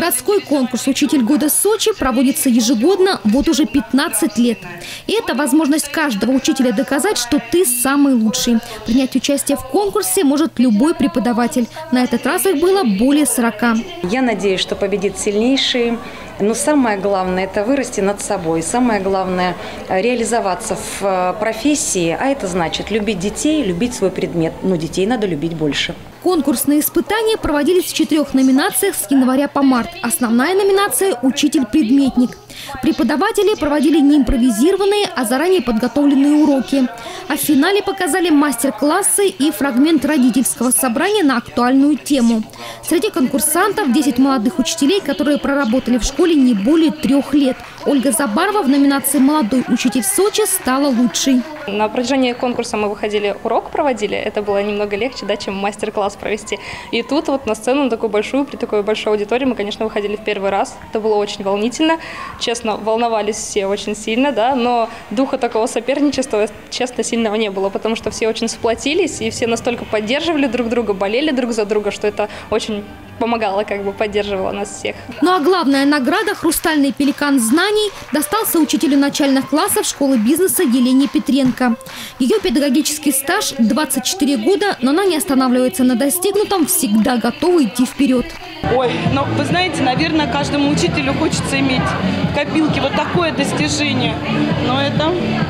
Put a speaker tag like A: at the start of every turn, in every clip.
A: Городской конкурс «Учитель года Сочи» проводится ежегодно вот уже 15 лет. И это возможность каждого учителя доказать, что ты самый лучший. Принять участие в конкурсе может любой преподаватель. На этот раз их было более 40.
B: Я надеюсь, что победит сильнейший. Но самое главное – это вырасти над собой. Самое главное – реализоваться в профессии. А это значит любить детей, любить свой предмет. Но детей надо любить больше.
A: Конкурсные испытания проводились в 4 номинациях с января по март. Основная номинация – «Учитель-предметник». Преподаватели проводили не импровизированные, а заранее подготовленные уроки. А в финале показали мастер-классы и фрагмент родительского собрания на актуальную тему. Среди конкурсантов 10 молодых учителей, которые проработали в школе не более 3 лет. Ольга Забарова в номинации «Молодой учитель Сочи» стала лучшей.
C: На протяжении конкурса мы выходили, урок проводили. Это было немного легче, чем мастер-класс провести. И тут вот на сцену такую большую, при такой большой аудитории мы, конечно, выходили в первый раз. Это было очень волнительно. Честно, волновались все очень сильно, но духа такого соперничества, честно, сильного не было, потому что все очень сплотились, и все настолько поддерживали друг друга, болели друг за друга, что это очень помогало, поддерживало нас всех.
A: Ну а главная награда «Хрустальный пеликан знаний» достался учителю начальных классов школы бизнеса Елене Петренко. Ее педагогический стаж 24 года, но она не останавливается на достигнутом, всегда готова идти вперед.
D: Ой, вы знаете, наверное, каждому учителю хочется иметь в копилке вот такое достижение. Но это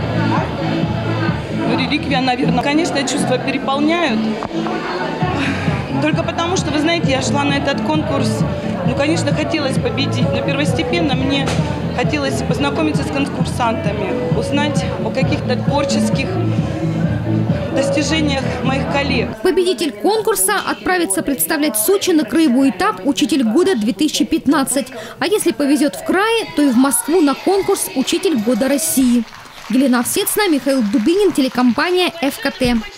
D: реликвия, наверное. Конечно, чувства переполняют. Только потому, что, вы знаете, я шла на этот конкурс, конечно, хотелось победить, но первостепенно мне хотелось познакомиться с конкурсантами, узнать о каких-то творческих достижениях моих коллег.
A: Победитель конкурса отправится представлять Сочи на краевой этап «Учитель года-2015». А если повезет в крае, то и в Москву на конкурс «Учитель года России». Елена Овсецна, Михаил Дубинин, телекомпания ФКТ.